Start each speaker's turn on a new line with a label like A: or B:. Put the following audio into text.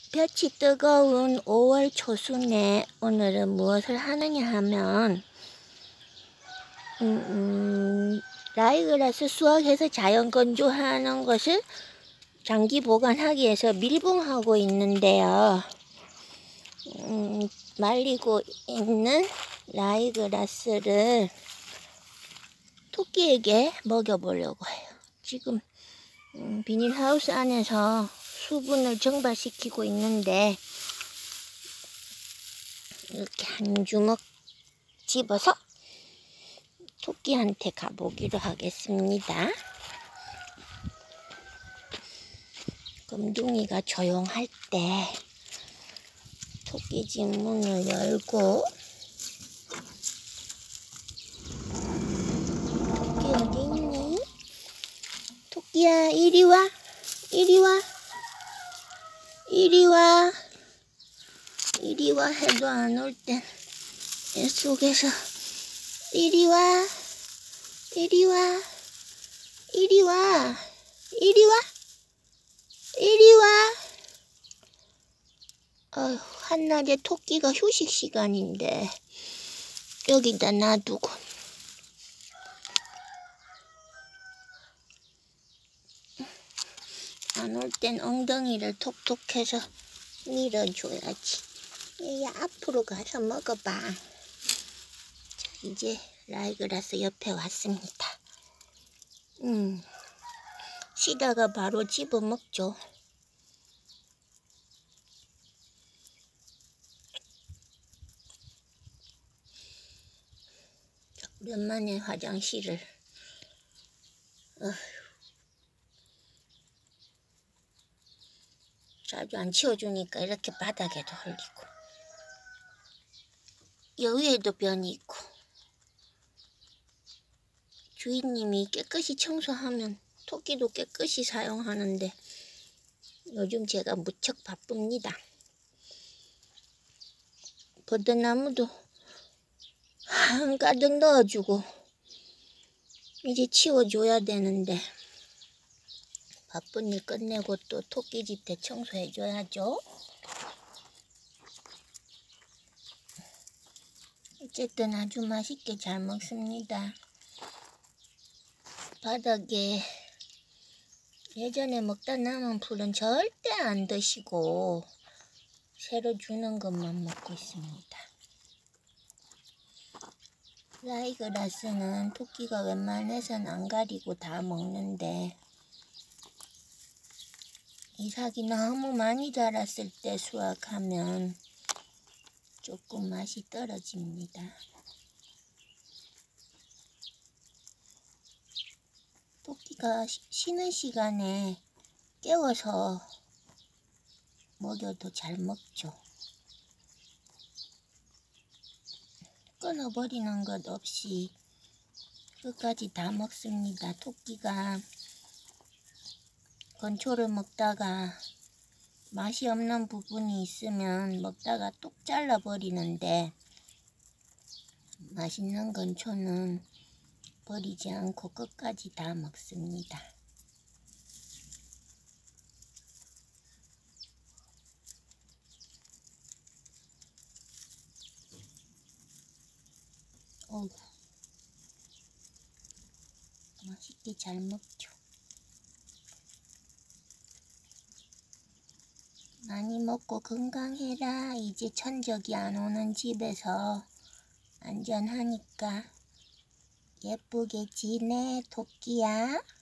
A: 햇볕이 뜨거운 5월 초순에 오늘은 무엇을 하느냐 하면 라이그라스 수확해서 자연 건조하는 것을 장기 보관하기 위해서 밀봉하고 있는데요. 말리고 있는 라이그라스를 토끼에게 먹여보려고 해요. 지금 비닐하우스 안에서 수분을 증발시키고 있는데 이렇게 한 주먹 집어서 토끼한테 가보기로 하겠습니다. 금둥이가 조용할 때 토끼집 문을 열고, 토끼 어디 있니? 토끼야, 이리 와, 이리 와, 이리 와, 이리 와 해도 안 올 땐 애 속에서 이리 와, 이리 와, 이리 와, 이리 와, 이리 와. 한낮에 토끼가 휴식 시간인데 여기다 놔두고 안 올 땐 엉덩이를 톡톡해서 밀어줘야지. 얘야, 앞으로 가서 먹어봐. 자, 이제 라이그라스 옆에 왔습니다. 쉬다가 바로 집어 먹죠. 오랜만에 화장실을 자주 안 치워주니까 이렇게 바닥에도 흘리고 여기에도 변이 있고, 주인님이 깨끗이 청소하면 토끼도 깨끗이 사용하는데 요즘 제가 무척 바쁩니다. 버드나무도 한가득 넣어주고 이제 치워줘야 되는데 바쁜 일 끝내고 또 토끼집 대청소해줘야죠. 어쨌든 아주 맛있게 잘 먹습니다. 바닥에 예전에 먹다 남은 풀은 절대 안 드시고 새로 주는 것만 먹고 있습니다. 라이그라스는 토끼가 웬만해서는 안 가리고 다 먹는데 이삭이 너무 많이 자랐을 때 수확하면 조금 맛이 떨어집니다. 토끼가 쉬는 시간에 깨워서 먹여도 잘 먹죠. 끊어버리는 것 없이 끝까지 다 먹습니다. 토끼가 건초를 먹다가 맛이 없는 부분이 있으면 먹다가 뚝 잘라버리는데 맛있는 건초는 버리지 않고 끝까지 다 먹습니다. 맛있게 잘 먹죠. 많이 먹고 건강해라. 이제 천적이 안 오는 집에서 안전하니까 예쁘게 지내, 토끼야.